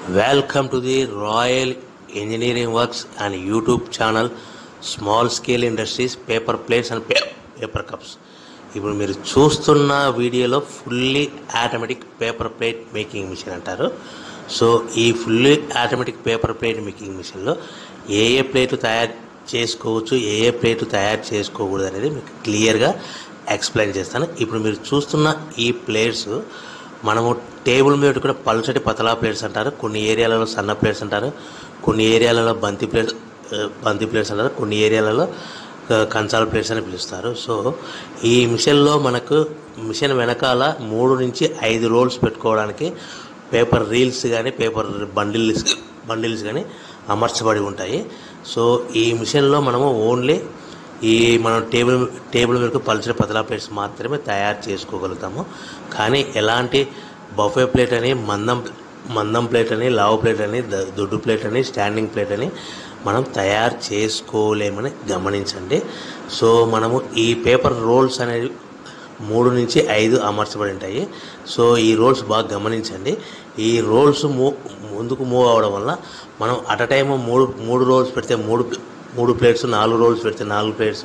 Welcome to the Royal Engineering Works and YouTube channel Small Scale Industries Paper Plates and Paper Cups. ఇప్పుడు మీరు చూస్తున్న వీడియోలో fully automatic paper plate making machine అంటారు. So ఈ fully automatic paper plate making మిషన్లో ఏ ప్లేట్లు తయారు చేసుకోవచ్చు, ఏ ప్లేట్లు తయారు చేసుకోకూడదు అనేది మీకు క్లియర్గా ఎక్స్ప్లెయిన్ చేస్తాను. ఇప్పుడు మీరు చూస్తున్న ఈ ప్లేట్స్ మనము టేబుల్ మీద కూడా పల్చటి పతలా ప్లేట్స్ అంటారు, కొన్ని ఏరియాలలో సన్న ప్లేట్స్ అంటారు, కొన్ని ఏరియాలలో బంతి ప్లేట్స్ అంటారు, కొన్ని ఏరియాలలో కంచాల ప్లేట్స్ అని పిలుస్తారు. సో ఈ మిషన్లో మనకు మిషన్ వెనకాల 3 నుంచి 5 రోల్స్ పెట్టుకోవడానికి పేపర్ రీల్స్ కానీ పేపర్ బండిల్స్ కానీ అమర్చబడి ఉంటాయి. సో ఈ మిషన్లో మనము ఓన్లీ మనం టేబుల్ మీద పల్చని పతలా ప్లేట్స్ మాత్రమే తయారు చేసుకోగలుగుతాము. కానీ ఎలాంటి బఫే ప్లేట్ అని మందం ప్లేట్ అని లావు ప్లేట్ అని దొడ్డు ప్లేట్ అని స్టాండింగ్ ప్లేట్ అని మనం తయారు చేసుకోలేమని గమనించండి. సో మనము ఈ పేపర్ రోల్స్ అనేవి 3 నుంచి 5 అమర్చబడి ఉంటాయి. సో ఈ రోల్స్ బాగా గమనించండి. ఈ రోల్స్ ముందుకు మూవ్ అవ్వడం వల్ల మనం అట్ అ టైమ్ మూడు రోల్స్ పెడితే మూడు ప్లేట్స్, 4 రోల్స్ పెడితే 4 plates.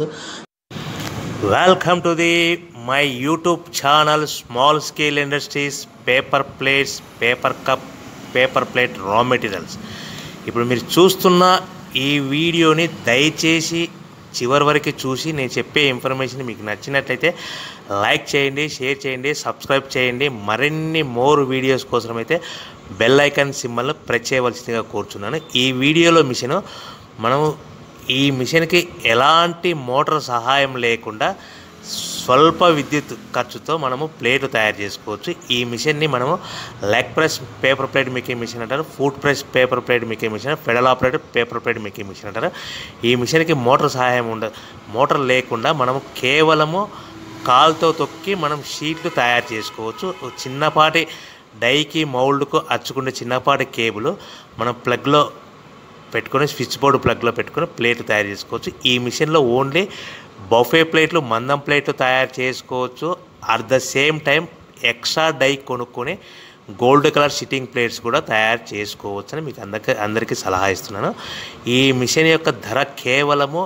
Welcome to the my YouTube channel small scale industries paper plates, paper cup, paper plate raw materials. ఇప్పుడు మీరు చూస్తున్న ఈ వీడియోని దయచేసి చివరి వరకు చూసి నేను చెప్పే ఇన్ఫర్మేషన్ మీకు నచ్చినట్లయితే లైక్ చేయండి, షేర్ చేయండి, సబ్స్క్రైబ్ చేయండి. మరిన్ని మోర్ వీడియోస్ కోసం అయితే బెల్ ఐకాన్ సింబల్ను ప్రెస్ చేయవలసిందిగా కోరుచున్నాను. ఈ వీడియోలో మనము ఈ మిషన్కి ఎలాంటి మోటార్ సహాయం లేకుండా స్వల్ప విద్యుత్ ఖర్చుతో మనము ప్లేట్లు తయారు చేసుకోవచ్చు. ఈ మిషన్ని మనము leg press paper plate making machine అంటారు, foot press paper plate making machine, pedal operator paper plate making machine అంటారు. ఈ మిషన్కి మోటార్ సహాయం మోటార్ లేకుండా మనము కేవలము కాలుతో తొక్కి మనం షీట్లు తయారు చేసుకోవచ్చు. చిన్నపాటి డైకి మౌల్డ్కు అచ్చుకునే చిన్నపాటి కేబుల్ మనం ప్లగ్లో పెట్టుకొని స్విచ్ బోర్డు ప్లగ్లో పెట్టుకొని ప్లేట్లు తయారు చేసుకోవచ్చు. ఈ మిషన్లో ఓన్లీ బఫే ప్లేట్లు, మందం ప్లేట్లు తయారు చేసుకోవచ్చు. At the same time extra die కొనుక్కొని గోల్డ్ కలర్ సిట్టింగ్ ప్లేట్స్ కూడా తయారు చేసుకోవచ్చు అని మీకు అందరికీ సలహా ఇస్తున్నాను. ఈ మిషన్ యొక్క ధర కేవలము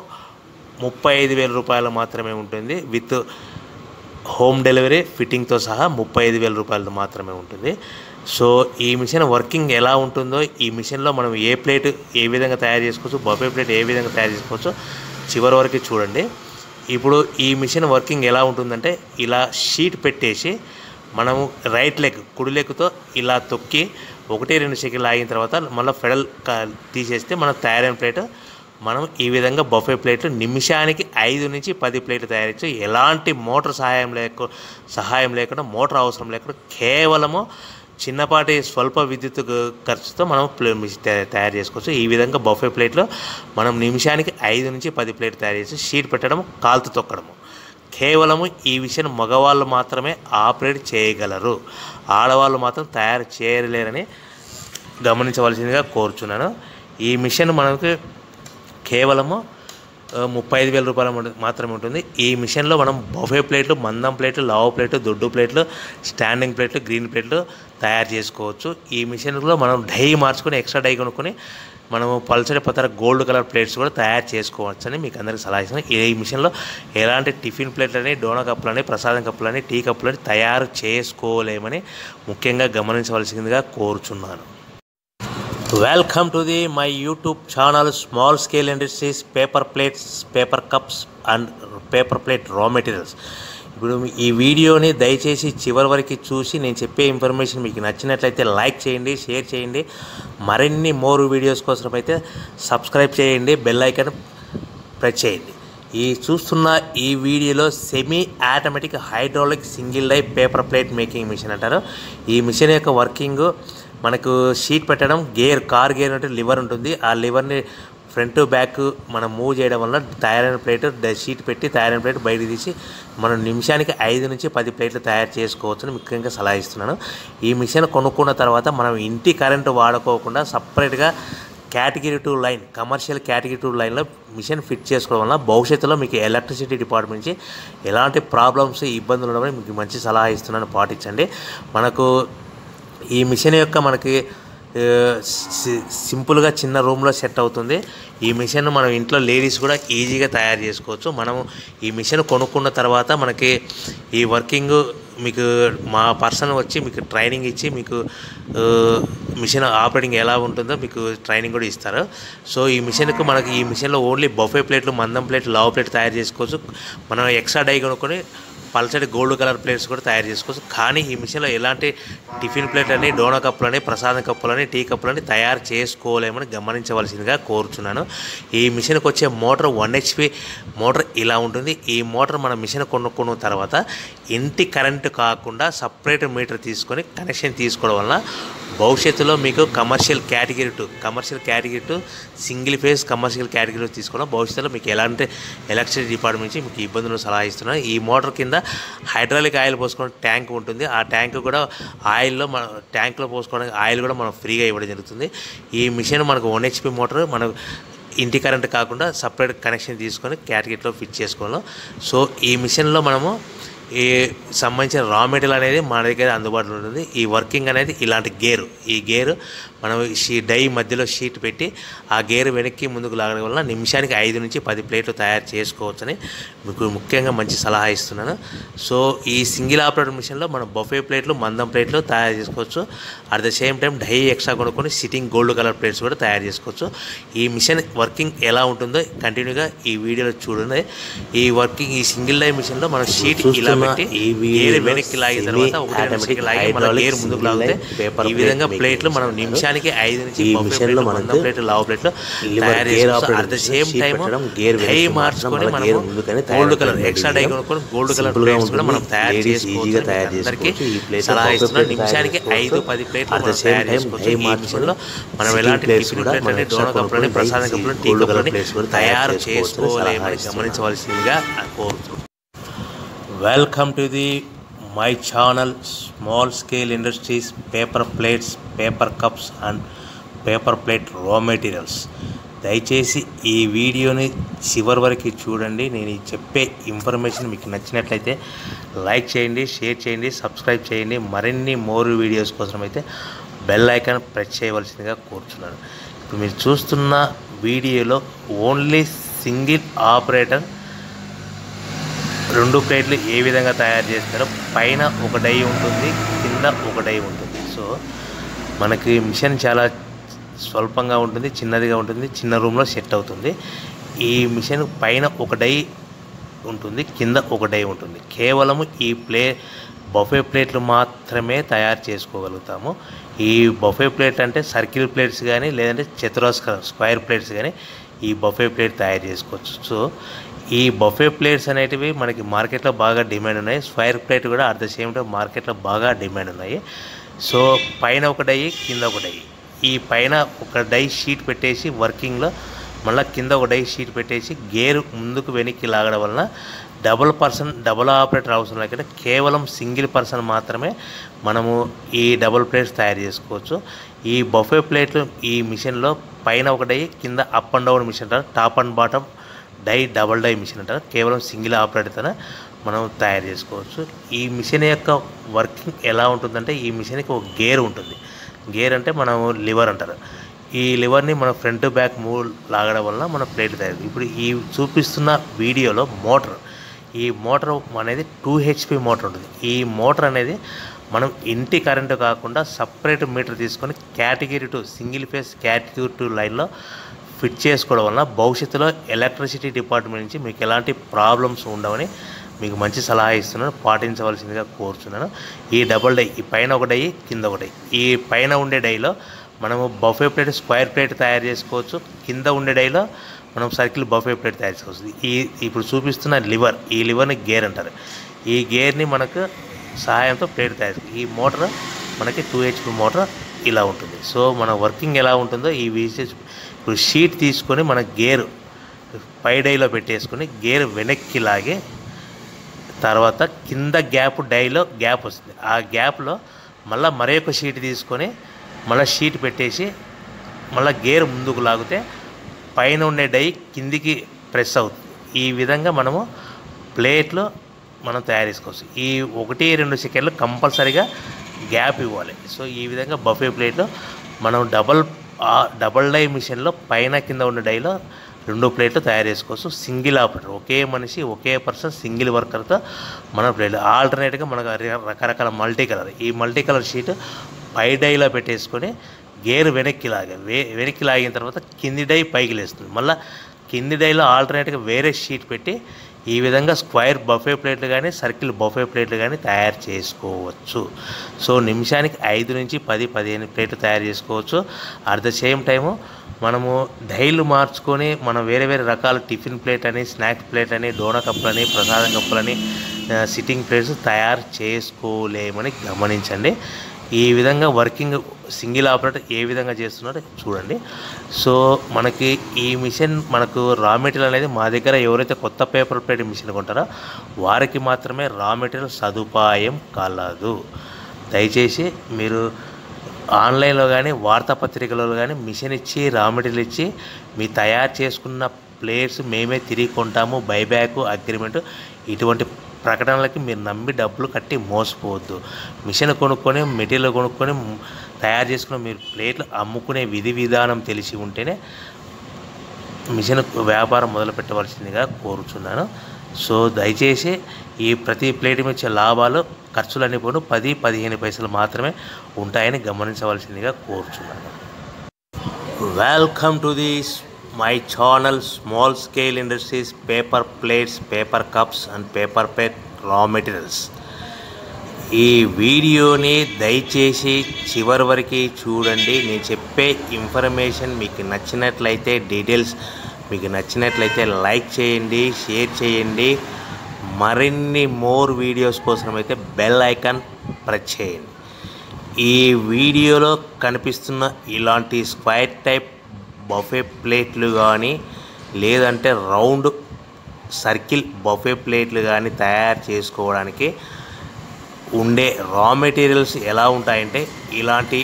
35,000 రూపాయలు మాత్రమే ఉంటుంది. విత్ హోమ్ డెలివరీ ఫిట్టింగ్తో సహా 35,000 రూపాయలతో మాత్రమే ఉంటుంది. సో ఈ మిషన్ వర్కింగ్ ఎలా ఉంటుందో, ఈ మిషన్లో మనం ఏ ప్లేట్ ఏ విధంగా తయారు చేసుకోవచ్చు, బఫే ప్లేట్ ఏ విధంగా తయారు చేసుకోవచ్చు చివరి వరకు చూడండి. ఇప్పుడు ఈ మిషన్ వర్కింగ్ ఎలా ఉంటుందంటే, ఇలా షీట్ పెట్టేసి మనము రైట్ లెగ్ కుడి లెగ్తో ఇలా తొక్కి 1-2 సెకండ్లు ఆగిన తర్వాత మళ్ళీ ఫెడల్ తీసేస్తే మన తయారైన ప్లేట్ మనం ఈ విధంగా బఫే ప్లేట్లు నిమిషానికి 5 నుంచి 10 ప్లేట్లు తయారు చేయొచ్చు. ఎలాంటి మోటార్ సహాయం లేకుండా మోటార్ అవసరం లేకుండా కేవలము చిన్నపాటి స్వల్ప విద్యుత్ ఖర్చుతో మనం తయారు చేసుకోవచ్చు. ఈ విధంగా బఫే ప్లేట్లో మనం నిమిషానికి 5 నుంచి 10 ప్లేట్లు తయారు చేసి షీట్ పెట్టడం, కాలుతో తొక్కడము. కేవలము ఈ విషయం మగవాళ్ళు మాత్రమే ఆపరేట్ చేయగలరు, ఆడవాళ్ళు మాత్రం తయారు చేయలేరని గమనించవలసిందిగా కోరుచున్నాను. ఈ మిషన్ మనకు కేవలము 35,000 రూపాయలు మాత్రమే ఉంటుంది. ఈ మిషన్లో మనం బఫే ప్లేట్లు, మందం ప్లేట్లు, లావు ప్లేట్లు, దొడ్డు ప్లేట్లు, స్టాండింగ్ ప్లేట్లు, గ్రీన్ ప్లేట్లు తయారు చేసుకోవచ్చు. ఈ మిషన్లో మనం డై మార్చుకొని ఎక్స్ట్రా డై కొనుక్కొని మనము పల్చడి పతర గోల్డ్ కలర్ ప్లేట్స్ కూడా తయారు చేసుకోవచ్చు అని మీకు అందరికీ సలహా ఇస్తున్నాను. ఈ మిషన్లో ఎలాంటి టిఫిన్ ప్లేట్లని, డోనా కప్పులని, ప్రసాదం కప్పులని, టీ కప్పులని తయారు చేసుకోలేమని ముఖ్యంగా గమనించవలసిందిగా కోరుచున్నాను. Welcome to the my YouTube channel small scale industries paper plates, paper cups and paper plate raw materials. ఇప్పుడు ఈ వీడియోని దయచేసి చివరి వరకు చూసి నేను చెప్పే ఇన్ఫర్మేషన్ మీకు నచ్చినట్లయితే లైక్ చేయండి, షేర్ చేయండి. మరిన్ని మోర్ వీడియోస్ కోసం అయితే సబ్స్క్రైబ్ చేయండి, బెల్ ఐకాన్ ప్రెస్ చేయండి. ఈ చూస్తున్న ఈ వీడియోలో semi automatic hydraulic single die paper plate making machine అంటారు. ఈ మిషన్ యొక్క వర్కింగ్ మనకు షీట్ పెట్టడం, కార్ గేర్ అంటే లివర్ ఉంటుంది. ఆ లివర్ని ఫ్రంట్ బ్యాక్ మనం మూవ్ చేయడం వల్ల తయారైన ప్లేట్ షీట్ పెట్టి తయారైన ప్లేట్ బయటకు తీసి మనం నిమిషానికి 5 నుంచి 10 ప్లేట్లు తయారు చేసుకోవచ్చని ముఖ్యంగా సలహా ఇస్తున్నాను. ఈ మిషన్ కొనుక్కున్న తర్వాత మనం ఇంటి కరెంటు వాడుకోకుండా సపరేట్గా కేటగిరీ 2 లైన్, కమర్షియల్ కేటగిరీ 2 లైన్లో మిషన్ ఫిట్ చేసుకోవడం వల్ల భవిష్యత్తులో మీకు ఎలక్ట్రిసిటీ డిపార్ట్మెంట్ నుంచి ఎలాంటి ప్రాబ్లమ్స్, ఇబ్బందులు ఉండవని మీకు మంచి సలహా ఇస్తున్నాను, పాటించండి. మనకు ఈ మిషన్ యొక్క మనకి సింపుల్గా చిన్న రూమ్లో సెట్ అవుతుంది. ఈ మిషన్ మనం ఇంట్లో లేడీస్ కూడా ఈజీగా తయారు చేసుకోవచ్చు. మనము ఈ మిషన్ కొనుక్కున్న తర్వాత మనకి ఈ వర్కింగ్ మీకు మా పర్సన్ వచ్చి మీకు ట్రైనింగ్ ఇచ్చి మీకు మిషన్ ఆపరేటింగ్ ఎలా ఉంటుందో మీకు ట్రైనింగ్ కూడా ఇస్తారు. సో ఈ మిషన్కు మనకి ఈ మిషన్లో ఓన్లీ బఫే ప్లేట్లు, మందం ప్లేట్లు, లావు ప్లేట్ తయారు చేసుకోవచ్చు. మనం ఎక్స్ట్రా డై కొనుక్కొని పల్సటి గోల్డ్ కలర్ ప్లేట్స్ కూడా తయారు చేసుకోవచ్చు. కానీ ఈ మిషన్లో ఎలాంటి టిఫిన్ ప్లేట్లని, డోనా కప్పులని, ప్రసాదం కప్పులని, టీ కప్పులని తయారు చేసుకోలేమని గమనించవలసిందిగా కోరుచున్నాను. ఈ మిషన్కి వచ్చే మోటార్ 1 HP మోటార్ ఇలా ఉంటుంది. ఈ మోటార్ మన మిషన్ కొనుక్కున్న తర్వాత ఇంటి కరెంటు కాకుండా సపరేట్ మీటర్ తీసుకొని కనెక్షన్ తీసుకోవడం వల్ల భవిష్యత్తులో మీకు commercial category to single phase commercial category తీసుకోవడం భవిష్యత్తులో మీకు ఎలాంటి ఎలక్ట్రిసిటీ డిపార్ట్మెంట్ నుంచి మీకు ఇబ్బందులు సలహా ఇస్తున్నాను. ఈ మోటార్ కింద హైడ్రాలిక్ ఆయిల్ పోసుకోవడం ట్యాంక్ ఉంటుంది. ఆ ట్యాంక్ కూడా ఆయిల్లో మన ట్యాంక్లో పోసుకోవడానికి ఆయిల్ కూడా మనం ఫ్రీగా ఇవ్వడం జరుగుతుంది. ఈ మిషన్ మనకు 1 HP మోటార్ మనకు ఇంటి కరెంట్ కాకుండా సపరేట్ కనెక్షన్ తీసుకొని కేటగిరీలో ఫిట్ చేసుకోవాలి. సో ఈ మిషన్లో మనము ఈ సంబంధించిన రా మెటీరియల్ అనేది మన దగ్గర అందుబాటులో ఉంటుంది. ఈ వర్కింగ్ అనేది ఇలాంటి గేరు, ఈ గేరు మనం డై మధ్యలో షీట్ పెట్టి ఆ గేరు వెనక్కి ముందుకు లాగడం వల్ల నిమిషానికి 5 నుంచి 10 ప్లేట్లు తయారు చేసుకోవచ్చని మీకు ముఖ్యంగా మంచి సలహా ఇస్తున్నాను. సో ఈ సింగిల్ ఆపరేటర్ మిషన్లో మనం బఫే ప్లేట్లు, మందం ప్లేట్లు తయారు చేసుకోవచ్చు. At the same time die extra కొనుక్కొని సిట్టింగ్ గోల్డ్ కలర్ ప్లేట్స్ కూడా తయారు చేసుకోవచ్చు. ఈ మిషన్ వర్కింగ్ ఎలా ఉంటుందో కంటిన్యూగా ఈ వీడియోలో చూడండి. ఈ సింగిల్ డై మిషన్లో మనం షీట్ ఇలా పెట్టి గేర్ వెనక్కి లాగిన తర్వాత ఒకటి లాగి మన గేర్ ముందుకు లాగితే ఈ విధంగా ప్లేట్లు మనం నిమిషానికి 5 నుంచి 10 ప్లేట్లు, లావు ప్లేట్లు తయారు చేసుకోవచ్చు. At the same time die మార్చుకొని మనం గోల్డ్ కలర్ ఎక్స్ట్రా డై కొనుక్కొని గోల్డ్ కలర్ ప్లేట్స్ కూడా మనం తయారు చేసుకోవచ్చు. అందరికీ సలహా ఇస్తున్నాం. నిమిషానికి 5-10 ప్లేట్లు మనం తయారు చేసుకోవచ్చు. ఈ మిషన్లో మనం ఎలాంటి టిఫిన్ ప్లేట్లని, డోనా కప్పులని, ప్రసాదం కప్పులని, టీ కప్పులని తయారు చేసుకోలేమని గమనించవలసిందిగా కోరుతున్నాం. Welcome to my channel Small Scale Industries Paper Plates, Paper Cups and Paper Plate Raw Materials. దయచేసి ఈ వీడియోని చివరి వరకు చూడండి. నేను చెప్పే ఇన్ఫర్మేషన్ మీకు నచ్చినట్లయితే లైక్ చేయండి, షేర్ చేయండి, సబ్స్క్రైబ్ చేయండి. మరిన్ని మోర్ వీడియోస్ కోసం అయితే బెల్ ఐకాన్ ప్రెస్ చేయవలసిందిగా కోరుతున్నాను. ఇప్పుడు మీరు చూస్తున్న వీడియోలో ఓన్లీ సింగిల్ ఆపరేటర్ 2 ప్లేట్లు ఏ విధంగా తయారు చేస్తారో పైన ఒక డై ఉంటుంది, కింద ఒక డై ఉంటుంది. సో మనకి మిషన్ చాలా స్వల్పంగా ఉంటుంది, చిన్నదిగా ఉంటుంది, చిన్న రూమ్లో సెట్ అవుతుంది. ఈ మిషన్ పైన ఒక డై ఉంటుంది, కింద ఒక డై ఉంటుంది. కేవలం ఈ బఫే ప్లేట్లు మాత్రమే తయారు చేసుకోగలుగుతాము. ఈ బఫే ప్లేట్ అంటే సర్కిల్ ప్లేట్స్ కానీ లేదంటే స్క్వేర్ ప్లేట్స్ కానీ ఈ బఫే ప్లేట్ తయారు చేసుకోవచ్చు. సో ఈ బఫే ప్లేట్స్ అనేటివి మనకి మార్కెట్లో బాగా డిమాండ్ ఉన్నాయి. స్క్వేర్ ప్లేట్ కూడా అట్ ద సేమ్ టైం మార్కెట్లో బాగా డిమాండ్ ఉన్నాయి. సో పైన ఒక డై, కింద ఒక డై. ఈ పైన ఒక డై షీట్ పెట్టేసి వర్కింగ్లో మళ్ళీ కింద ఒక డై షీట్ పెట్టేసి గేర్ ముందుకు వెనక్కి లాగడం వలన డబుల్ ఆపరేటర్ అవసరం లేకుండా కేవలం సింగిల్ పర్సన్ మాత్రమే మనము ఈ డబుల్ ప్లేట్స్ తయారు చేసుకోవచ్చు. ఈ బఫే ప్లేట్లు ఈ మిషన్లో పైన ఒక డై, కింద అప్ అండ్ డౌన్ మిషన్ అంటారు, top and bottom double die machine అంటారు. కేవలం సింగిల్ ఆపరేటర్తోనే మనం తయారు చేసుకోవచ్చు. ఈ మిషన్ యొక్క వర్కింగ్ ఎలా ఉంటుందంటే ఈ మిషన్కి ఒక గేర్ ఉంటుంది. గేర్ అంటే మనం లివర్ అంటారు. ఈ లివర్ని మనం ఫ్రంట్ బ్యాక్ మూవ్ లాగడం వల్ల మన ప్లేట్ తయారు. ఇప్పుడు ఈ చూపిస్తున్న వీడియోలో ఈ మోటార్ అనేది 2 HP మోటార్ ఉంటుంది. ఈ మోటార్ అనేది మనం ఇంటి కరెంటు కాకుండా సపరేట్ మీటర్ తీసుకొని సింగిల్ ఫేజ్ కేటగిరీ 2 లైన్లో ఫిట్ చేసుకోవడం వల్ల భవిష్యత్తులో ఎలక్ట్రిసిటీ డిపార్ట్మెంట్ నుంచి మీకు ఎలాంటి ప్రాబ్లమ్స్ ఉండవని మీకు మంచి సలహా ఇస్తున్నాను, పాటించవలసిందిగా కోరుతున్నాను. ఈ డబుల్ డై, ఈ పైన ఒక డై, కింద ఒక డై. ఈ పైన ఉండే డైలో మనము బఫే ప్లేట్, స్క్వేర్ ప్లేట్ తయారు చేసుకోవచ్చు. కింద ఉండే డైలో మనం సర్కిల్ బఫే ప్లేట్ తయారు చేసుకోవచ్చు. ఇప్పుడు చూపిస్తున్న ఈ లివర్ని గేర్ అంటారు. ఈ గేర్ని మనకు సహాయంతో ప్లేట్ తయారు. ఈ మోటార్ మనకి 2 HP మోటార్ ఇలా ఉంటుంది. సో మన వర్కింగ్ ఎలా ఉంటుందో ఈ విషయం ఇప్పుడు షీట్ తీసుకొని మన గేర్ పై డైలో పెట్టేసుకొని గేర్ వెనక్కి లాగే తర్వాత కింద డైలో గ్యాప్ వస్తుంది. ఆ గ్యాప్లో మళ్ళీ మరొక షీట్ తీసుకొని మళ్ళీ షీట్ పెట్టేసి మళ్ళీ గేర్ ముందుకు లాగితే పైన ఉండే డై కిందికి ప్రెస్ అవుతుంది. ఈ విధంగా మనము ప్లేట్లో మనం తయారు చేసుకోవచ్చు. ఈ 1-2 సెకండ్లు కంపల్సరీగా గ్యాప్ ఇవ్వాలి. సో ఈ విధంగా బఫే ప్లేట్లో మనం డబల్ డై మిషన్లో పైన కింద ఉన్న డైలో 2 ప్లేట్లు తయారు చేసుకోవచ్చు. సింగిల్ ఆపరేటర్, ఒకే మనిషి ఒకే పర్సన్ సింగిల్ వర్కర్తో మన ప్లేట్లు. ఆల్టర్నేట్గా మనకు రకరకాల మల్టీ కలర్, ఈ మల్టీ కలర్ షీట్ పై డైలో పెట్టేసుకొని గేర్ వెనక్కి లాగిన తర్వాత కింది డై పైకి లేస్తుంది. మళ్ళీ కింది డైలో ఆల్టర్నేట్గా వేరే షీట్ పెట్టి ఈ విధంగా స్క్వేర్ బఫే ప్లేట్లు కానీ సర్కిల్ బఫే ప్లేట్లు కానీ తయారు చేసుకోవచ్చు. సో నిమిషానికి 5 నుంచి 10-15 ప్లేట్లు తయారు చేసుకోవచ్చు. అట్ ద సేమ్ టైము మనము డైలు మార్చుకొని మనం వేరే రకాల టిఫిన్ ప్లేట్ అని, స్నాక్స్ ప్లేట్ అని, డోనా కప్పులని, ప్రసాదం కప్పులని, సిట్టింగ్ ప్లేట్స్ తయారు చేసుకోలేమని గమనించండి. ఈ విధంగా వర్కింగ్ సింగిల్ ఆపరేటర్ ఏ విధంగా చేస్తున్నారో చూడండి. సో మనకి ఈ మిషన్ మనకు రా మెటీరియల్ అనేది మా దగ్గర ఎవరైతే కొత్త పేపర్ ప్లేట్ మిషన్ కొంటారో వారికి మాత్రమే రా మెటీరియల్ సదుపాయం కలదు. దయచేసి మీరు ఆన్లైన్లో కానీ వార్తాపత్రికలలో కానీ మిషన్ ఇచ్చి రా మెటీరియల్ ఇచ్చి మీ తయారు చేసుకున్న ప్లేట్స్ మేమే తిరిగి కొంటాము, బైబ్యాక్ అగ్రిమెంట్, ఇటువంటి ప్రకటనలకి మీరు నమ్మి డబ్బులు కట్టి మోసపోవద్దు. మిషన్ కొనుక్కొని మెటీరియల్ కొనుక్కొని తయారు చేసుకున్న మీరు ప్లేట్లు అమ్ముకునే విధానం తెలిసి ఉంటేనే మిషన్ వ్యాపారం మొదలు పెట్టవలసిందిగా కోరుచున్నాను. సో దయచేసి ఈ ప్రతి ప్లేట్ మీద వచ్చే లాభాలు ఖర్చులన్నీ పోను 10-15 పైసలు మాత్రమే ఉంటాయని గమనించవలసిందిగా కోరుచున్నాను. Welcome to this my channel small scale industries paper plates, paper cups and paper plate raw materials. ఈ వీడియోని దయచేసి చివరి వరకు చూడండి. నేను చెప్పే ఇన్ఫర్మేషన్ మీకు నచ్చినట్లయితే, డీటెయిల్స్ మీకు నచ్చినట్లయితే లైక్ చేయండి, షేర్ చేయండి. మరిన్ని మోర్ వీడియోస్ కోసం అయితే బెల్ ఐకాన్ ప్రెస్ చేయండి. ఈ వీడియోలో కనిపిస్తున్న ఇలాంటి స్క్వేర్ టైప్ బఫే ప్లేట్లు కానీ లేదంటే రౌండ్ సర్కిల్ బఫే ప్లేట్లు కానీ తయారు చేసుకోవడానికి ఉండే రా మెటీరియల్స్ ఎలా ఉంటాయంటే ఇలాంటి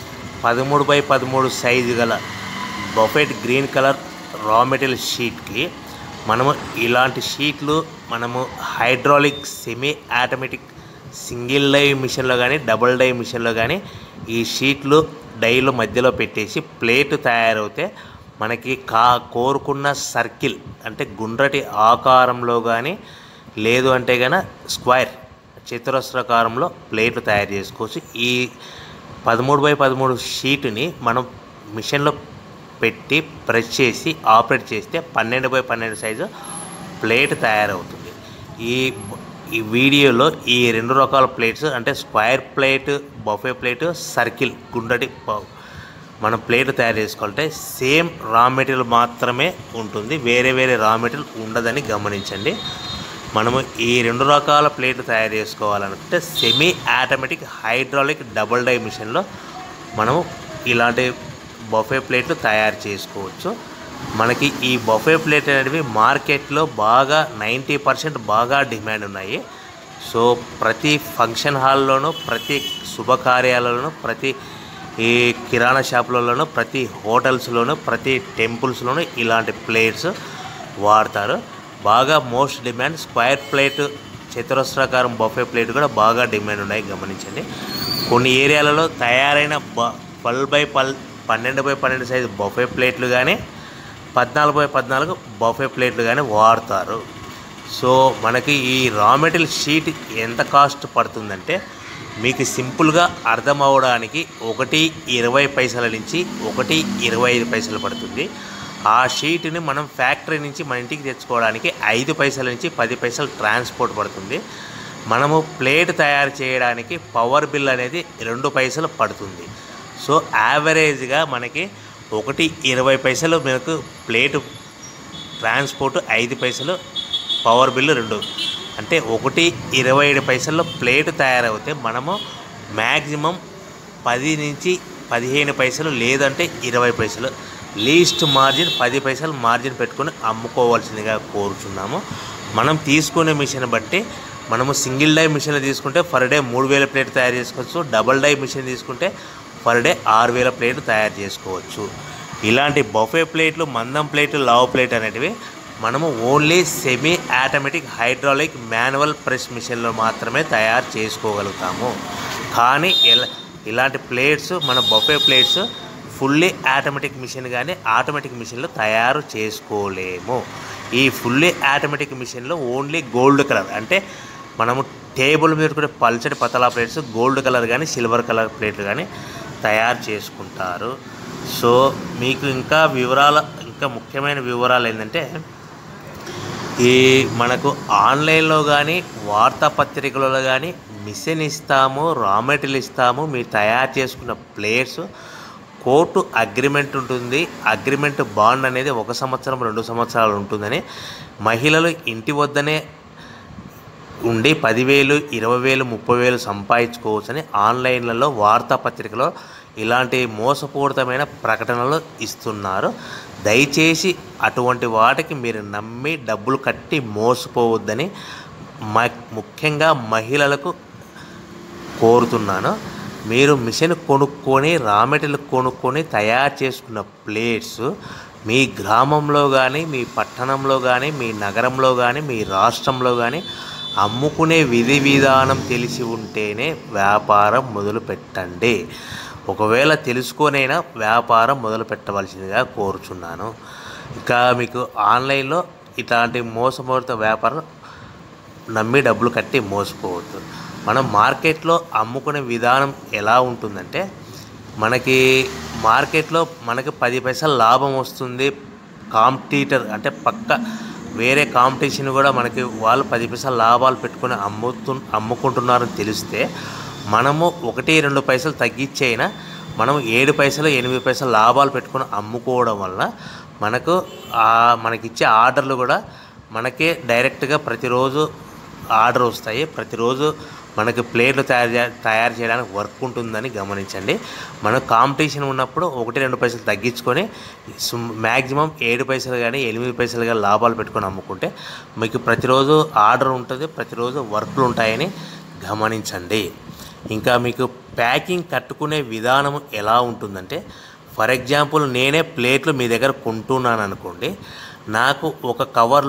13x13 సైజు గల buffet green colour raw material షీట్కి మనము ఇలాంటి షీట్లు మనము hydraulic semi automatic single die మిషన్లో కానీ డబుల్ డై మిషన్లో కానీ ఈ షీట్లు డైలో మధ్యలో పెట్టేసి ప్లేట్ తయారవుతే మనకి కోరుకున్న సర్కిల్ అంటే గుండ్రటి ఆకారంలో కానీ లేదు అంటే కనుక స్క్వేర్ చతురస్రాకారంలో ప్లేట్లు తయారు చేసుకోవచ్చు. ఈ 13x13 షీటుని మనం మిషన్లో పెట్టి ప్రెస్ చేసి ఆపరేట్ చేస్తే 12x12 సైజు ప్లేట్ తయారవుతుంది. ఈ వీడియోలో ఈ 2 రకాల ప్లేట్స్ అంటే square plate, buffet plate, circle గుండ్రటి మనం ప్లేట్ తయారు చేసుకోవాలంటే సేమ్ రా మెటీరియల్ మాత్రమే ఉంటుంది, వేరే రా మెటీరియల్ ఉండదని గమనించండి. మనము ఈ 2 రకాల ప్లేట్లు తయారు చేసుకోవాలనుకుంటే semi automatic hydraulic double die మిషన్లో మనము ఇలాంటి బఫే ప్లేట్లు తయారు చేసుకోవచ్చు. మనకి ఈ బఫే ప్లేట్ అనేవి మార్కెట్లో బాగా 90% బాగా డిమాండ్ ఉన్నాయి. సో ప్రతి ఫంక్షన్ హాల్లోనూ, ప్రతి శుభకార్యాలలోనూ, ప్రతి ఈ కిరాణా షాపులలోనూ, ప్రతి హోటల్స్లోనూ, ప్రతి టెంపుల్స్లోనూ ఇలాంటి ప్లేట్స్ వాడతారు. బాగా మోస్ట్ డిమాండ్ స్క్వేర్ ప్లేట్, చతురస్రాకారం బఫే ప్లేట్ కూడా బాగా డిమాండ్ ఉన్నాయి గమనించండి. కొన్ని ఏరియాలలో తయారైన 12x12 సైజు బఫే ప్లేట్లు కానీ 14x14 బఫే ప్లేట్లు కానీ వాడతారు. సో మనకి ఈ రా మెటీరియల్ షీట్ ఎంత కాస్ట్ పడుతుందంటే మీకు సింపుల్గా అర్థం అవ్వడానికి 1.20 పైసల నుంచి 1.25 పైసలు పడుతుంది. ఆ షీట్ని మనం ఫ్యాక్టరీ నుంచి మన ఇంటికి తెచ్చుకోవడానికి 5 పైసల నుంచి 10 పైసలు ట్రాన్స్పోర్ట్ పడుతుంది. మనము ప్లేట్ తయారు చేయడానికి పవర్ బిల్ అనేది 2 పైసలు పడుతుంది. సో యావరేజ్గా మనకి 1.20 పైసలు మనకు ప్లేటు ట్రాన్స్పోర్ట్, 5 పైసలు పవర్ బిల్లు 2 అంటే 1.27 పైసల్లో ప్లేట్ తయారవుతే మనము మ్యాక్సిమం 10 నుంచి 15 పైసలు లేదంటే 20 పైసలు లీస్ట్ మార్జిన్ 10 పైసలు మార్జిన్ పెట్టుకొని అమ్ముకోవాల్సిందిగా కోరుచున్నాము. మనం తీసుకునే మిషన్ బట్టి మనము సింగిల్ డై మిషన్లు తీసుకుంటే పర్ డే 3000 ప్లేట్ తయారు చేసుకోవచ్చు. డబుల్ డై మిషన్ తీసుకుంటే పర్ డే 6000 ప్లేట్ తయారు చేసుకోవచ్చు. ఇలాంటి బఫే ప్లేట్లు, మందం ప్లేట్లు, లావ్ ప్లేట్ అనేటివి మనము only semi automatic hydraulic manual press మిషన్లో మాత్రమే తయారు చేసుకోగలుగుతాము. కానీ ఇలాంటి ప్లేట్స్ మన buffet plates fully automatic machine కానీ ఆటోమేటిక్ మిషన్లో తయారు చేసుకోలేము. ఈ ఫుల్లీ ఆటోమేటిక్ మిషన్లో ఓన్లీ గోల్డ్ కలర్, అంటే మనము టేబుల్ మీద కూడా పల్చటి పతలా ప్లేట్స్ గోల్డ్ కలర్ కానీ సిల్వర్ కలర్ ప్లేట్లు కానీ తయారు చేసుకుంటారు. సో మీకు ఇంకా ముఖ్యమైన వివరాలు ఏంటంటే, ఈ మనకు ఆన్లైన్లో కానీ వార్తాపత్రికలలో కానీ మిషన్ ఇస్తాము, రా మెటీరియల్ ఇస్తాము, మీరు తయారు చేసుకున్న ప్లేట్స్ కోర్టు అగ్రిమెంట్ ఉంటుంది. అగ్రిమెంట్ బాండ్ అనేది 1 సంవత్సరం 2 సంవత్సరాలు ఉంటుందని మహిళలు ఇంటి వద్దనే ఉండి 10,000, 20,000, 30,000 సంపాదించుకోవచ్చని ఆన్లైన్లలో వార్తాపత్రికలో ఇలాంటి మోసపూరితమైన ప్రకటనలు ఇస్తున్నారు. దయచేసి అటువంటి వాటికి మీరు నమ్మి డబ్బులు కట్టి మోసపోవద్దని ముఖ్యంగా మహిళలకు కోరుతున్నాను. మీరు మిషన్ కొనుక్కొని రా మెటీరియల్ కొనుక్కొని తయారు చేసుకున్న ప్లేట్స్ మీ గ్రామంలో కానీ మీ పట్టణంలో కానీ మీ నగరంలో కానీ మీ రాష్ట్రంలో కానీ అమ్ముకునే విధి విధానం తెలిసి ఉంటేనే వ్యాపారం మొదలు పెట్టండి. ఒకవేళ తెలుసుకొనైనా వ్యాపారం మొదలు పెట్టవలసిందిగా కోరుచున్నాను. ఇంకా మీకు ఆన్లైన్లో ఇట్లాంటి మోసపూరిత వ్యాపారం నమ్మి డబ్బులు కట్టి మోసపోవద్దు. మనం మార్కెట్లో అమ్ముకునే విధానం ఎలా ఉంటుందంటే, మనకి మార్కెట్లో మనకి 10 పైసలు లాభం వస్తుంది. కాంపిటీటర్ అంటే పక్క వేరే కాంపిటీషన్ కూడా మనకి వాళ్ళు 10 పైసలు లాభాలు పెట్టుకొని అమ్ముకుంటున్నారని తెలిస్తే మనము 1-2 పైసలు తగ్గించైనా మనం 7 పైసలు 8 పైసలు లాభాలు పెట్టుకొని అమ్ముకోవడం వల్ల మనకిచ్చే ఆర్డర్లు కూడా మనకే డైరెక్ట్గా ప్రతిరోజు ఆర్డర్ వస్తాయి. ప్రతిరోజు మనకి ప్లేట్లు తయారు చేయడానికి వర్క్ ఉంటుందని గమనించండి. మనం కాంపిటీషన్ ఉన్నప్పుడు 1-2 పైసలు తగ్గించుకొని మ్యాక్సిమం 7 పైసలు కానీ 8 పైసలు కానీ లాభాలు పెట్టుకొని అమ్ముకుంటే మీకు ప్రతిరోజు ఆర్డర్ ఉంటుంది, ప్రతిరోజు వర్క్లు ఉంటాయని గమనించండి. ఇంకా మీకు ప్యాకింగ్ కట్టుకునే విధానం ఎలా ఉంటుందంటే, ఫర్ ఎగ్జాంపుల్ నేనే ప్లేట్లు మీ దగ్గర కొంటున్నాను అనుకోండి. నాకు ఒక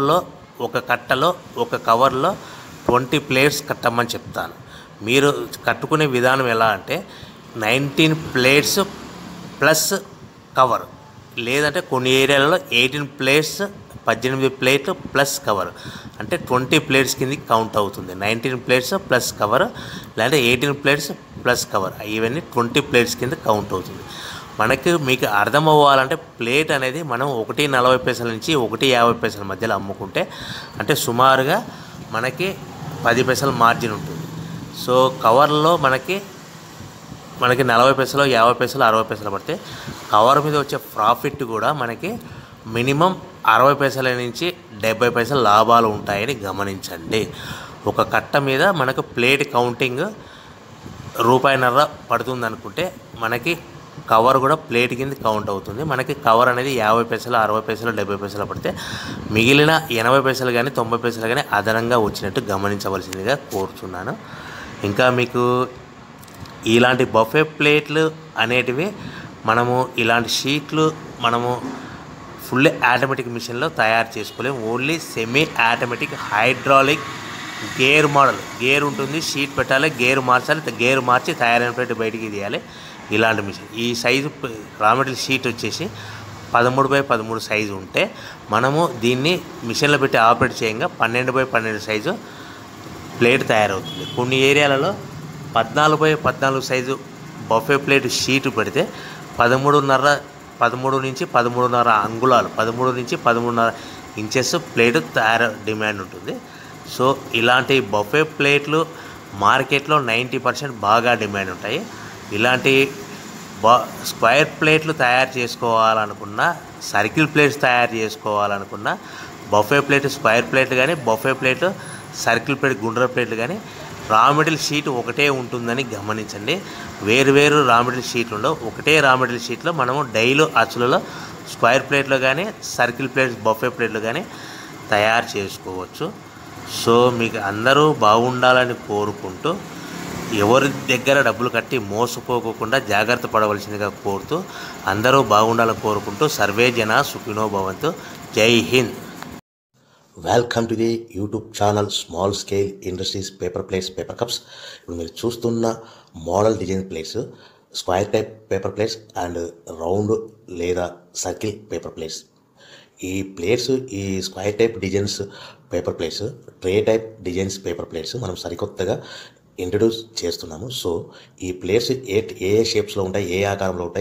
కవర్లో 20 ప్లేట్స్ కట్టమని చెప్తాను. మీరు కట్టుకునే విధానం ఎలా అంటే 19 ప్లేట్స్ ప్లస్ కవర్, లేదంటే కొన్ని ఏరియాలలో 18 ప్లేట్స్ 18 ప్లేట్లు ప్లస్ కవర్, అంటే 20 ప్లేట్స్ కింద కౌంట్ అవుతుంది. 19 ప్లేట్స్ ప్లస్ కవర్ లేదంటే 18 ప్లేట్స్ ప్లస్ కవర్, ఇవన్నీ 20 ప్లేట్స్ కింద కౌంట్ అవుతుంది. మీకు అర్థం అవ్వాలంటే ప్లేట్ అనేది మనం 1.40 పైసల నుంచి 1.50 పైసల మధ్యలో అమ్ముకుంటే అంటే సుమారుగా మనకి 10 పైసలు మార్జిన్ ఉంటుంది. సో కవర్లో మనకి 40 పైసలు 50 పైసలు 60 పైసలు పడితే కవర్ మీద వచ్చే ప్రాఫిట్ కూడా మనకి మినిమం 60 పైసల నుంచి 70 పైసలు లాభాలు ఉంటాయని గమనించండి. ఒక కట్ట మీద మనకు ప్లేట్ కౌంటింగ్ ₹1.50 పడుతుంది అనుకుంటే మనకి కవర్ కూడా ప్లేట్ కింద కౌంట్ అవుతుంది. మనకి కవర్ అనేది 50 పైసలు 60 పైసలు 70 పైసలు పడితే మిగిలిన 80 పైసలు కానీ 90 పైసలు కానీ అదనంగా వచ్చినట్టు గమనించవలసిందిగా కోరుచున్నాను. ఇంకా మీకు ఇలాంటి బఫే ప్లేట్లు అనేటివి మనము ఇలాంటి షీట్లు మనము ఫుల్ ఆటోమేటిక్ మిషన్లో తయారు చేసుకోలేము. Only semi automatic hydraulic gear model, gear ఉంటుంది, షీట్ పెట్టాలి, గేర్ మార్చాలి, గేర్ మార్చి తయారైన ప్లేట్ బయటికి తీయాలి. ఇలాంటి మిషన్ ఈ సైజు రా మెటీరియల్ షీట్ వచ్చేసి 13x13 సైజు ఉంటే మనము దీన్ని మిషన్లో పెట్టి ఆపరేట్ చేయంగా 12x12 సైజు ప్లేట్ తయారవుతుంది. కొన్ని ఏరియాలలో 14x14 size buffet plate sheet పెడితే 13 నుంచి 13.5 అంగుళాలు 13 నుంచి 13.5 ఇంచెస్ ప్లేట్ డిమాండ్ ఉంటుంది. సో ఇలాంటి బఫే ప్లేట్లు మార్కెట్లో 90% బాగా డిమాండ్ ఉంటాయి. ఇలాంటి స్క్వేర్ ప్లేట్లు తయారు చేసుకోవాలనుకున్నా, సర్కిల్ ప్లేట్స్ తయారు చేసుకోవాలనుకున్నా, బఫే ప్లేట్ స్క్వేర్ ప్లేట్ కానీ బఫే ప్లేట్ సర్కిల్ ప్లేట్ గుండ్ర ప్లేట్లు కానీ రా మెటీరియల్ షీట్ ఒకటే ఉంటుందని గమనించండి. వేరు రా మెటీరియల్ షీట్లు ఉండవు. ఒకటే రా మెటీరియల్ షీట్లో మనము డైలు అచ్చులలో స్క్వేర్ ప్లేట్లు కానీ సర్కిల్ ప్లేట్స్ బఫే ప్లేట్లు కానీ తయారు చేసుకోవచ్చు. సో మీకు అందరూ బాగుండాలని కోరుకుంటూ ఎవరి దగ్గర డబ్బులు కట్టి మోసపోకుండా జాగ్రత్త పడవలసిందిగా కోరుతూ అందరూ బాగుండాలని కోరుకుంటూ సర్వే జన సుఖినో భవంతు. జై Hind. Welcome to the YouTube channel small scale industries paper plates paper cups. ఇప్పుడు మీరు చూస్తున్న model design plates, square type paper plates and round లేదా సర్కిల్ పేపర్ ప్లేట్స్. ఈ ప్లేట్స్, ఈ square type designs paper plates, tray type designs paper plates మనం సరికొత్తగా introduce చేస్తున్నాము. So ఈ ప్లేట్స్ ఏ షేప్స్లో ఉంటాయి, ఏ ఆకారంలో ఉంటాయి,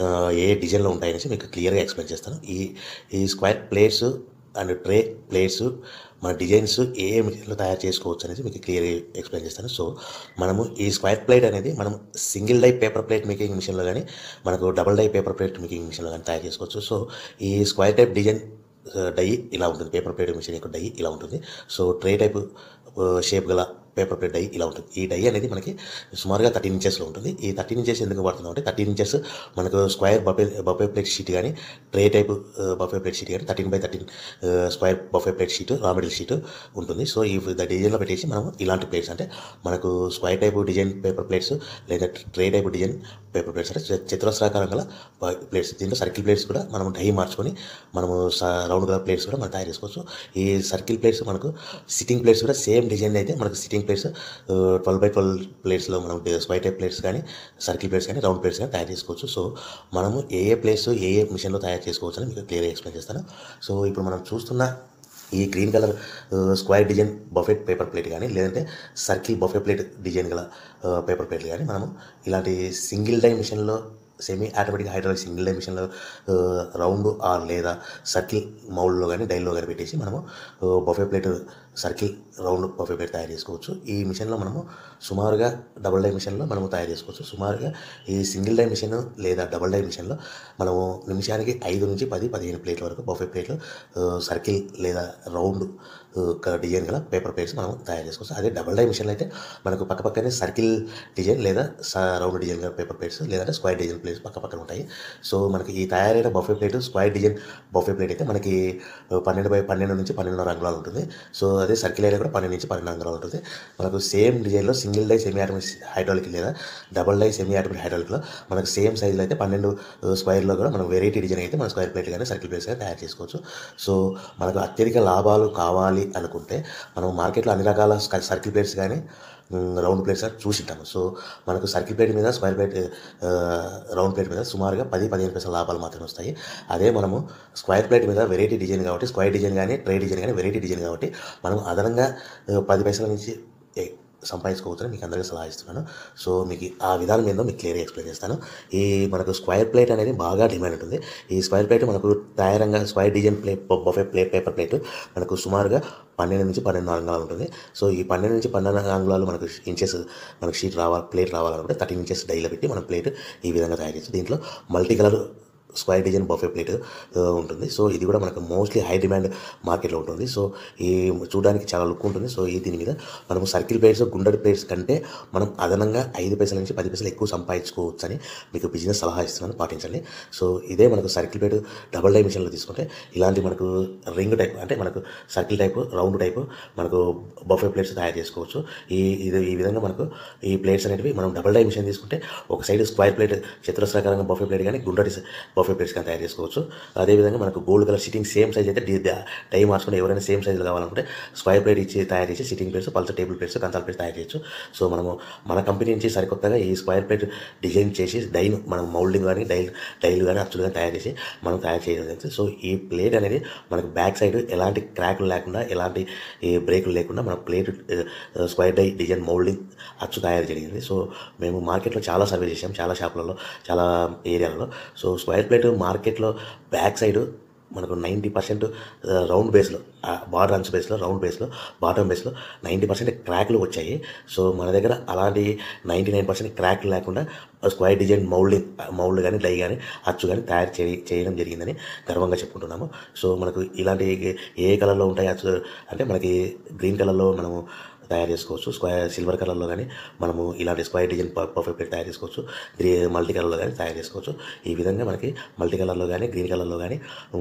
ఏ డిజైన్లో ఉంటాయి అనేసి మీకు క్లియర్గా ఎక్స్ప్లెయిన్ చేస్తాను. ఈ square plates and tray plates మన డిజైన్స్ ఏ మెటీరియల్లో తయారు చేసుకోవచ్చు అనేది మీకు క్లియర్గా ఎక్స్ప్లెయిన్ చేస్తాను. సో మనము ఈ స్క్వేర్ ప్లేట్ అనేది మనం single die paper plate making మిషన్లో కానీ, మనకు double die paper plate making మిషన్లో కానీ తయారు చేసుకోవచ్చు. సో ఈ స్క్వేర్ టైప్ డిజైన్ డై ఇలా ఉంటుంది, పేపర్ ప్లేట్ మిషన్ యొక్క డై ఇలా ఉంటుంది. సో ట్రే టైప్ షేప్ గల పేపర్ ప్లేట్ డై ఇలా ఉంటుంది. ఈ డై అనేది మనకి సుమారుగా 13 ఇంచెస్లో ఉంటుంది. ఈ 13 ఇంచెస్ ఎందుకు పడుతున్నాం అంటే 13 ఇంచెస్ మనకు స్క్వేర్ బఫే ప్లేట్ షీట్ కానీ, tray type buffet plate sheet కానీ 13x13 square buffet plate sheet, raw material sheet ఉంటుంది. సో ఈ డిజైన్లో పెట్టేసి మనం ఇలాంటి ప్లేట్స్ అంటే మనకు square type design paper plates లేదా tray type design paper plates అంటే చతురస్రాకారం గల ప్లేట్స్, దీంట్లో సర్కిల్ ప్లేట్స్ కూడా మనం డై మార్చుకొని మనము రౌండ్ గల ప్లేట్స్ కూడా మనం తయారు చేసుకోవచ్చు. ఈ సర్కిల్ ప్లేట్స్ మనకు సిట్టింగ్ ప్లేట్స్ కూడా సేమ్ డిజైన్ అయితే మనకు సిట్టింగ్ ప్లేట్స్ 12x12 ప్లేట్స్లో మనం స్క్వేర్ టైప్ ప్లేట్స్ కానీ, సర్కిల్ ప్లేట్స్ కానీ, రౌండ్ ప్లేట్స్ కానీ తయారు చేసుకోవచ్చు. సో మనము ఏ ప్లేట్స్ ఏ మిషన్లో తయారు చేసుకోవచ్చు అని మీకు క్లియర్గా ఎక్స్ప్లెయిన్ చేస్తాను. సో ఇప్పుడు మనం చూస్తున్న ఈ green colour square design buffet paper plate కానీ, లేదంటే సర్కిల్ బఫే ప్లేట్ డిజైన్ గల పేపర్ ప్లేట్ కానీ మనము ఇలాంటి సింగిల్ డై మిషన్లో, semi automatic hydraulic single die మిషన్లో రౌండ్ ఆర్ లేదా సర్కిల్ మౌల్డ్లో కానీ, డైల్లో కానీ పెట్టేసి మనము buffet plate, circle, round buffet plate తయారు చేసుకోవచ్చు. ఈ మిషన్లో మనము సుమారుగా డబుల్ డై మిషన్లో మనము తయారు చేసుకోవచ్చు. సుమారుగా ఈ సింగిల్ డై మిషన్ లేదా డబుల్ డై మిషన్లో మనము నిమిషానికి 5 నుంచి 10-15 ప్లేట్ల వరకు బఫే ప్లేట్లు, సర్కిల్ లేదా రౌండ్ డిజైన్ గల పేపర్ ప్లేట్స్ మనం తయారు చేసుకోవచ్చు. అదే డబుల్ డై మిషన్లో అయితే మనకు పక్కనే సర్కిల్ డిజైన్ లేదా రౌండ్ డిజైన్ గల పేపర్ ప్లేట్స్ లేదంటే స్క్వేర్ డిజైన్ ప్లేట్స్ పక్కన ఉంటాయి. సో మనకి ఈ తయారైన buffet plate, square design buffet plate అయితే మనకి 12x12 నుంచి 12.5 అంగుళాలు ఉంటుంది. సో అదే సర్కిల్ అయితే కూడా 12 నుంచి 12 అంగుళాలు ఉంటుంది. మనకు సేమ్ డిజైన్లో single die semi automatic hydraulic లేదా డబుల్ డై సెమీ ఆటోమేటిక్ హైడ్రాలిక్లో మనకు సేమ్ సైజులో అయితే 12 స్క్వేర్లో కూడా మనం వెరైటీ డిజైన్ అయితే మన స్క్వేర్ ప్లేట్ కానీ, సర్కిల్ ప్లేట్స్ కానీ తయారు చేసుకోవచ్చు. సో మనకు అత్యధిక లాభాలు కావాలి అనుకుంటే మనం మార్కెట్లో అన్ని రకాల సర్కిల్ ప్లేట్స్ కానీ, రౌండ్ ప్లేట్స్ చూసింటాము. సో మనకు సర్కిల్ ప్లేట్ మీద, స్క్వేర్ ప్లేట్, రౌండ్ ప్లేట్ మీద సుమారుగా 10-15 పైసల లాభాలు మాత్రమే వస్తాయి. అదే మనము స్క్వేర్ ప్లేట్ మీద వెరైటీ డిజైన్ కాబట్టి, స్క్వేర్ డిజైన్ కానీ, ట్రే డిజైన్ కానీ వెరైటీ డిజైన్ కాబట్టి మనం అదనంగా 10 పైసల నుంచి సంపాదించుకోవచ్చని మీకు అందరికీ సలహా ఇస్తున్నాను. సో మీకు ఆ విధానం ఏందో మీకు క్లియర్గా ఎక్స్ప్లెయిన్ చేస్తాను. ఈ మనకు స్క్వేర్ ప్లేట్ అనేది బాగా డిమాండ్ ఉంటుంది. ఈ స్క్వేర్ ప్లేట్ మనకు తయారంగా square design plate buffet plate paper plate మనకు సుమారుగా 12 నుంచి 12 అంగుళాలు ఉంటుంది. సో ఈ 12 నుంచి 12 అంగుళాలు మనకు ఇంచెస్ మనకు షీట్ ప్లేట్ రావాలనుకుంటే 13 ఇంచెస్ డైలో పెట్టి మనం ప్లేట్ ఈ విధంగా తయారు చేస్తాం. దీంట్లో multi colour square design buffet plate ఉంటుంది. సో ఇది కూడా మనకు మోస్ట్లీ హై డిమాండ్ మార్కెట్లో ఉంటుంది. సో ఈ చూడడానికి చాలా లుక్ ఉంటుంది. సో దీని మీద మనము సర్కిల్ ప్లేట్స్, గుండ్రటి ప్లేట్స్ కంటే మనం అదనంగా 5 పైసల నుంచి 10 పైసలు ఎక్కువ సంపాదించుకోవచ్చు అని మీకు బిజినెస్ సలహా ఇస్తున్నాను, పాటించండి. సో ఇదే మనకు సర్కిల్ ప్లేట్ డబుల్ డై మిషన్లో తీసుకుంటే ఇలాంటి మనకు రింగ్ టైప్ అంటే మనకు సర్కిల్ టైపు, రౌండ్ టైపు మనకు బఫే ప్లేట్స్ తయారు చేసుకోవచ్చు. ఈ విధంగా మనకు ఈ ప్లేట్స్ అనేటివి మనం డబుల్ డై మిషన్ తీసుకుంటే ఒక సైడ్ స్క్వేర్ ప్లేట్, చతురస్రాకారంగా బఫే ప్లేట్ కానీ, గుండ్రటి బఫే ప్లేట్స్ కానీ తయారు చేసుకోవచ్చు. అదేవిధంగా మనకు gold colour sitting same size అయితే డై మార్చుకుంటే ఎవరైనా సేమ్ సైజులో కావాలనుకుంటే స్క్వేర్ ప్లేట్ ఇచ్చి తయారు చేసి సిట్టింగ్ ప్లేట్స్, పల్సర్ టేబుల్ ప్లేట్స్, కంచాల ప్లేట్స్ తయారు చేయొచ్చు. సో మనము మన కంపెనీ నుంచి సరికొత్తగా ఈ స్క్వేర్ ప్లేట్ డిజైన్ చేసి డైను మనం మౌల్డింగ్ కానీ, డైలు కానీ, అచ్చులు కానీ తయారు చేసి మనం తయారు చేయడం జరుగుతుంది. సో ఈ ప్లేట్ అనేది మనకు బ్యాక్ సైడ్ ఎలాంటి క్రాక్లు లేకుండా, ఎలాంటి బ్రేకులు లేకుండా మన plate square die design moulding అచ్చు తయారు జరిగింది. సో మేము మార్కెట్లో చాలా సర్వే చేసాం, చాలా షాపులలో, చాలా ఏరియాలలో. సో స్క్వేర్ ప్లేట్ మార్కెట్లో బ్యాక్ సైడ్ మనకు 90% రౌండ్ బేస్లో, బార్డర్ అంచు బేస్లో, రౌండ్ బేస్లో, బాటమ్ బేస్లో 90% క్రాక్లు వచ్చాయి. సో మన దగ్గర అలాంటి 99% క్రాక్లు లేకుండా స్క్వేర్ డిజైన్ మౌల్డ్ కానీ, డై కానీ, అచ్చు కానీ తయారు చేయడం జరిగిందని గర్వంగా చెప్పుకుంటున్నాము. సో మనకు ఇలాంటి ఏ కలర్లో ఉంటాయి అచ్చు అంటే మనకి గ్రీన్ కలర్లో మనము తయారు చేసుకోవచ్చు, సిల్వర్ కలర్లో కానీ మనము ఇలాంటి స్క్వేర్ డిజైన్ పర్ఫెక్ట్ ప్లేట్ తయారు చేసుకోవచ్చు, మల్టీ కలర్లో కానీ తయారు చేసుకోవచ్చు. ఈ విధంగా మనకి మల్టీ కలర్లో కానీ, గ్రీన్ కలర్లో కానీ,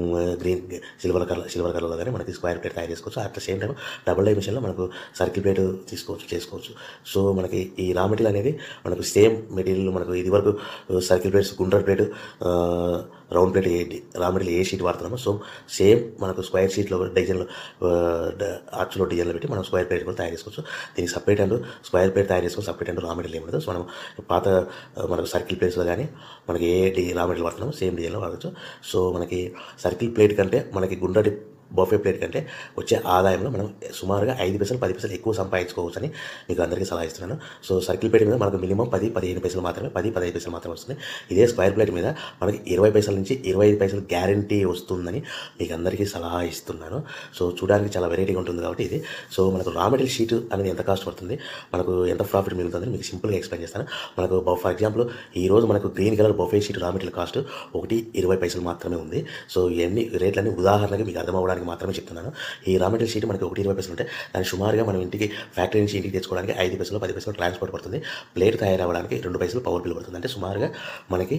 సిల్వర్ కలర్లో కానీ మనకి స్క్వేర్ ప్లేట్ తయారు చేసుకోవచ్చు. At the same time double die మిషన్లో మనకు సర్కిల్ ప్లేట్ చేసుకోవచ్చు. సో మనకి ఈ రా మెటీరియల్ అనేది మనకు సేమ్ మెటీరియల్ మనకు ఇది వరకు సర్కిల్ ప్లేట్స్, గుండ్రటి plate, round plate raw material ఏ షీట్ వాడుతున్నామో సో సేమ్ మనకు స్క్వేర్ షీట్లో డిజైన్లో ఆర్చ్లో డిజైన్లో పెట్టి మనం స్క్వేర్ ప్లేట్ కూడా తయారు చేసుకోవచ్చు. దీనికి సపరేట్ అండ్ స్క్వేర్ ప్లేట్ తయారు చేసుకొని సపరేట్ అండ్ రా మెటీరియల్ ఏముండదు. సో మనం పాత మనకు సర్కిల్ ప్లేట్స్లో కానీ మనకి ఏ రా మెటీరియల్ వాడుతున్నామో సేమ్ డిజైన్లో వాడచ్చు. సో మనకి సర్కిల్ ప్లేట్ కంటే మనకి గుండ్రటి బఫే ప్లేట్ కంటే వచ్చే ఆదాయంలో మనం సుమారుగా 5 పైసలు 10 పైసలు ఎక్కువ సంపాదించుకోవచ్చు అని మీకు అందరికీ సలహా ఇస్తున్నాను. సో సర్కిల్ ప్లేట్ మీద మనకు మినిమం 10-15 పైసలు మాత్రమే 10-15 పైసలు మాత్రమే వస్తుంది. ఇదే స్క్వేర్ ప్లేట్ మీద మనకి 20 పైసల నుంచి 25 పైసలు గ్యారంటీ వస్తుందని మీకు అందరికీ సలహా ఇస్తున్నాను. సో చూడడానికి చాలా వెరైటీగా ఉంటుంది కాబట్టి ఇది. సో మనకు రా మెటీరియల్ షీట్ అనేది ఎంత కాస్ట్ పడుతుంది, మనకు ఎంత ప్రాఫిట్ మిగులుతుందని మీకు సింపుల్గా ఎక్స్ప్లెయిన్ చేస్తాను. మనకు ఫర్ ఎగ్జాంపుల్ ఈరోజు మనకు green colour buffet sheet raw material cost 1.20 పైసలు మాత్రమే ఉంది. సో ఇవన్నీ రేట్లన్నీ ఉదాహరణకి మీకు అర్థం అవ్వడానికి మాత్రమే చెప్తున్నాను. ఈ రా మెటీరియల్ షీట్ మనకి 1.20 పైసలు ఉంటే దాని సుమారుగా మనం ఇంటికి ఫ్యాక్టరీ నుంచి ఇంటికి తెచ్చుకోవడానికి 5 పైసలు 10 పైసలు ట్రాన్స్పోర్ట్ పడుతుంది. ప్లేట్ తయారవ్వడానికి 2 పైసలు పవర్ బిల్ పడుతుంది. అంటే సుమారుగా మనకి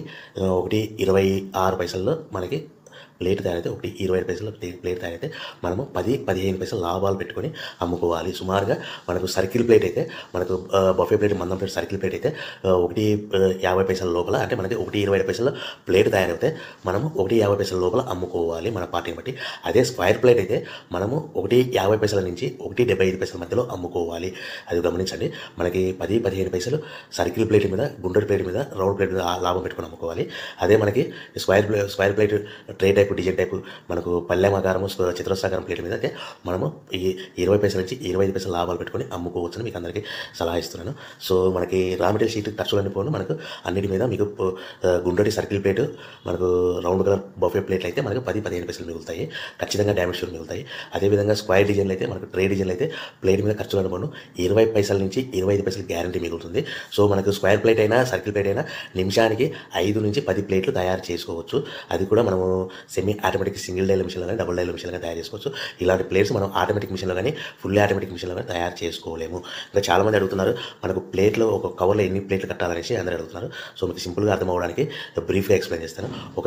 1.26 పైసల్లో మనకి ప్లేట్ తయారైతే 1.20 పైసలు ప్లేట్ తయారైతే మనము 10-15 పైసలు లాభాలు పెట్టుకొని అమ్ముకోవాలి. సుమారుగా మనకు సర్కిల్ ప్లేట్ అయితే మనకు బఫే ప్లేట్ మందం ప్లేట్ సర్కిల్ ప్లేట్ అయితే 1.50 పైసల లోపల అంటే మనకి 1.25 పైసల ప్లేట్ తయారైతే మనము 1.50 పైసల లోపల అమ్ముకోవాలి మన పార్టీని బట్టి. అదే స్క్వేర్ ప్లేట్ అయితే మనము 1.50 పైసల నుంచి 1.75 పైసల మధ్యలో అమ్ముకోవాలి. అది గమనించండి. మనకి 10-15 పైసలు సర్కిల్ ప్లేట్ మీద గుండ్రటి ప్లేట్ మీద రౌండ్ ప్లేట్ మీద లాభం పెట్టుకొని అమ్ముకోవాలి. అదే మనకి square plate tray type design type మనకు పల్లెమాకారము చతురస్రాకారం ప్లేట్ మీద అయితే మనము ఈ 20 పైసల నుంచి 25 పైసలు లాభాలు పెట్టుకొని అమ్ముకోవచ్చని మీకు అందరికీ సలహా ఇస్తున్నాను. సో మనకి రా మెటీరియల్ షీట్ ఖర్చులన్నీ పోను మనకు అన్నిటి మీద మీకు గుండ్రటి సర్కిల్ ప్లేట్ మనకు రౌండ్ కలర్ బఫే ప్లేట్లు అయితే మనకు 10-15 పైసలు మిగులుతాయి. ఖచ్చితంగా డ్యామేజ్ షూర్ మిగులుతాయి. అదేవిధంగా స్క్వేర్ డిజైన్లు అయితే మనకు ట్రే డిజైన్లు అయితే ప్లేట్ మీద ఖర్చులను పోను 20 పైసల నుంచి 25 పైసలు గ్యారంటీ మిగులుతుంది. సో మనకు స్క్వేర్ ప్లేట్ అయినా సర్కిల్ ప్లేట్ అయినా నిమిషానికి 5 నుంచి 10 ప్లేట్లు తయారు చేసుకోవచ్చు. అది కూడా మనము సెమీ ఆటోమేటిక్ సింగిల్ డైల్ మిషన్లో కానీ డబుల్ డైల్ మిషన్లో కానీ తయారు చేసుకోవచ్చు. ఇలాంటి ప్లేట్స్ మనం ఆటోమేటిక్ మిషన్లో కానీ ఫుల్లీ ఆటోమేటిక్ మిషన్లో కానీ తయారు చేసుకోలేము. ఇంకా చాలామంది అడుగుతున్నారు మనకు ప్లేట్లో ఒక కవర్లో ఎన్ని ప్లేట్లు కట్టాలనేసి అందరూ అడుగుతున్నారు. సో మీకు సింపుల్గా అర్థం అవ్వడానికి బ్రీఫ్గా ఎక్స్ప్లెయిన్ చేస్తాను. ఒక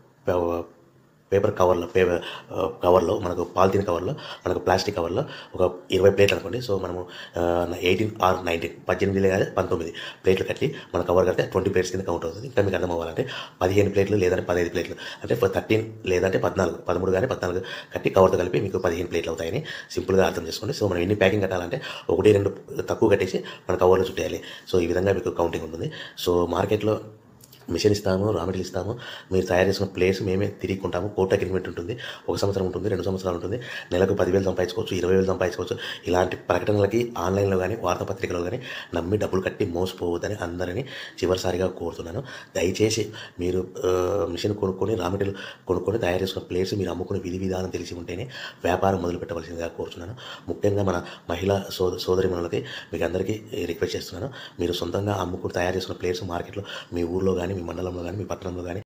పేపర్ కవర్లో మనకు పాలిథిన్ కవర్లో మనకు ప్లాస్టిక్ కవర్లో ఒక 20 ప్లేట్లు అనుకోండి. సో మనము 18 or 19 18 లేదా 19 ప్లేట్లు కట్టి మన కవర్ కడితే 20 ప్లేట్స్ కింద కౌంట్ అవుతుంది. ఇంకా మీకు అర్థం అవ్వాలంటే 15 ప్లేట్లు లేదంటే 15 ప్లేట్లు అంటే 13 లేదంటే 14 13 కానీ 14 కట్టి కవర్తో కలిపి మీకు 15 ప్లేట్లు అవుతాయని సింపుల్గా అర్థం చేసుకోండి. సో మనం ఎన్ని ప్యాకింగ్ కట్టాలంటే 1-2 తక్కువ కట్టేసి మన కవర్లో చుట్టేయాలి. సో ఈ విధంగా మీకు కౌంటింగ్ ఉంటుంది. సో మార్కెట్లో మిషన్ ఇస్తాము, రా మెటీరియల్ ఇస్తాము, మీరు తయారు చేసిన ప్లేస్ మేమే తిరిగి కొంటాము. కోర్టు అగ్రిమెంట్ ఉంటుంది. 1 సంవత్సరం ఉంటుంది, 2 సంవత్సరాలు ఉంటుంది. నెలకు 10,000 సంపాదించుకోవచ్చు, 20,000 సంపాదించుకోవచ్చు. ఇలాంటి ప్రకటనలకి ఆన్లైన్లో కానీ వార్తాపత్రికలో కానీ నమ్మి డబ్బులు కట్టి మోసపోవద్దని అందరినీ చివరిసారిగా కోరుతున్నాను. దయచేసి మీరు మిషన్ కొనుక్కొని రా మెటీరియల్ కొనుక్కొని తయారు చేసుకున్న ప్లేస్ మీరు అమ్ముకునే విధి విధానం తెలిసి ఉంటేనే వ్యాపారం మొదలు పెట్టవలసిందిగా కోరుతున్నాను. ముఖ్యంగా మన మహిళా సోదరిమణులకి మీకు అందరికీ రిక్వెస్ట్ చేస్తున్నాను. మీరు సొంతంగా అమ్ముకుని తయారు చేసుకున్న ప్లేస్ మార్కెట్లో మీ ఊర్లో కానీ మీ మండలంలో కానీ మీ పట్టణంలో కానీ